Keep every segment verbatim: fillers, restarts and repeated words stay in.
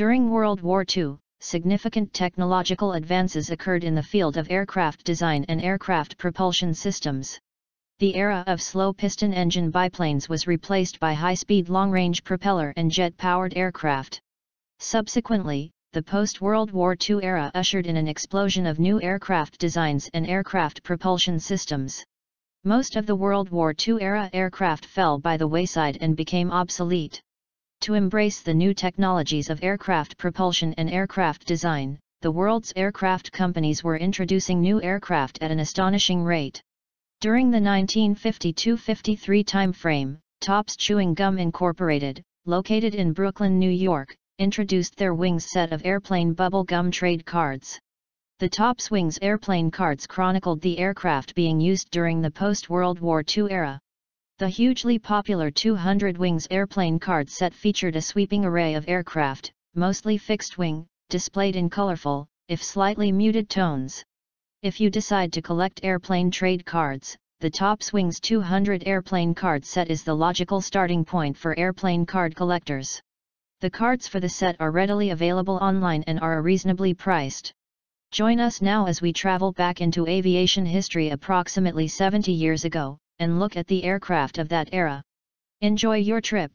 During World War Two, significant technological advances occurred in the field of aircraft design and aircraft propulsion systems. The era of slow piston engine biplanes was replaced by high-speed long-range propeller and jet-powered aircraft. Subsequently, the post-World War Two era ushered in an explosion of new aircraft designs and aircraft propulsion systems. Most of the World War Two era aircraft fell by the wayside and became obsolete. To embrace the new technologies of aircraft propulsion and aircraft design, the world's aircraft companies were introducing new aircraft at an astonishing rate. During the nineteen fifty-two fifty-three timeframe, Topps Chewing Gum Incorporated, located in Brooklyn, New York, introduced their Wings set of airplane bubble gum trade cards. The Topps Wings airplane cards chronicled the aircraft being used during the post-World War Two era. The hugely popular two hundred Wings airplane card set featured a sweeping array of aircraft, mostly fixed-wing, displayed in colorful, if slightly muted tones. If you decide to collect airplane trade cards, the Topps Wings two hundred airplane card set is the logical starting point for airplane card collectors. The cards for the set are readily available online and are reasonably priced. Join us now as we travel back into aviation history approximately seventy years ago, and look at the aircraft of that era. Enjoy your trip!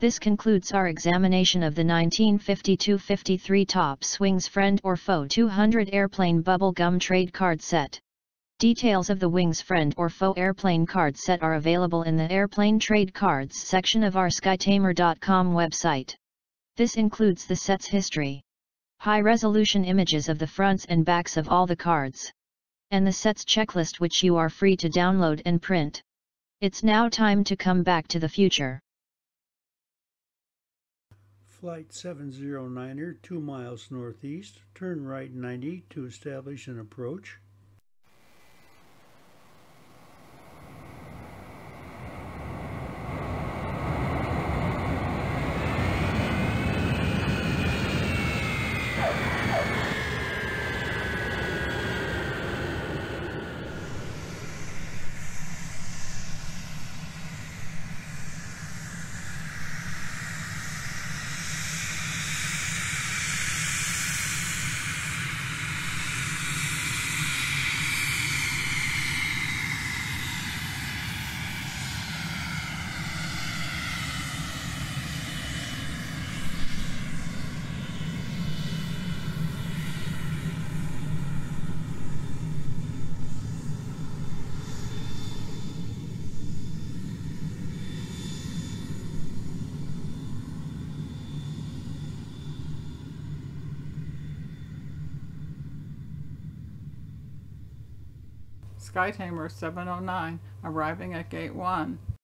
This concludes our examination of the nineteen fifty-two fifty-three Topps Wings Friend or Foe two hundred Airplane Bubble Gum Trade Card Set. Details of the Wings Friend or Foe Airplane Card Set are available in the Airplane Trade Cards section of our Skytamer dot com website. This includes the set's history, high-resolution images of the fronts and backs of all the cards, and the set's checklist, which you are free to download and print. It's now time to come back to the future. Flight seven zero niner, two miles northeast, turn right ninety to establish an approach. Skytamer seven oh nine, arriving at Gate one.